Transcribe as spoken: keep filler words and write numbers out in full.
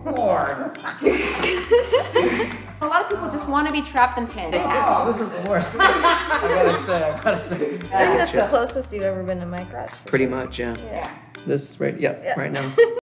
Lord. A lot of people just want to be trapped and pinned. Oh, this is the worst. I gotta say, I gotta say. I think that's the closest you've ever been to my crotch. Pretty much, yeah. Yeah. This right, yep, Yeah. right now.